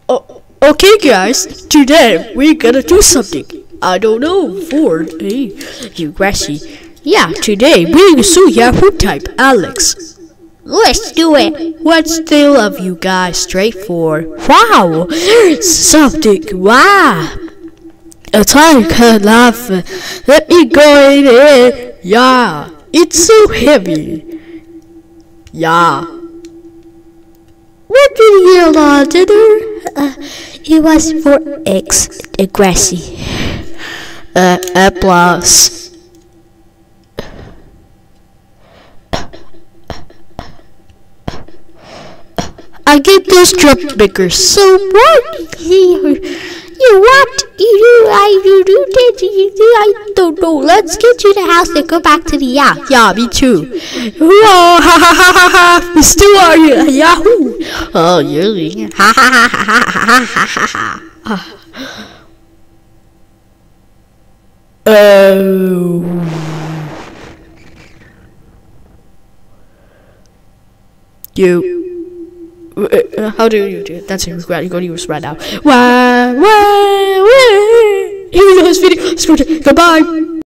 Okay guys, today we're gonna do something. I don't know, Ford, hey, you Grassy. Yeah, today we're gonna show Yahoo type Alex. Let's do it. What's still of you guys straight for? Wow, something, wow. A time can laugh. Let me go in it. Yeah, it's so heavy. Yeah. What did you eat on dinner? It was for eggs, Grassy. Plus. I get those troublemaker so what? You what? I don't know. Let's get to the house and go back to the Yahoo. Yeah, me too. Whoa, ha ha ha ha ha. We still are Yahoo. Oh, you're ha ha ha ha ha ha ha ha. Oh. How do you do it? That's it. You're going to use right now. Here we go. This video. Goodbye.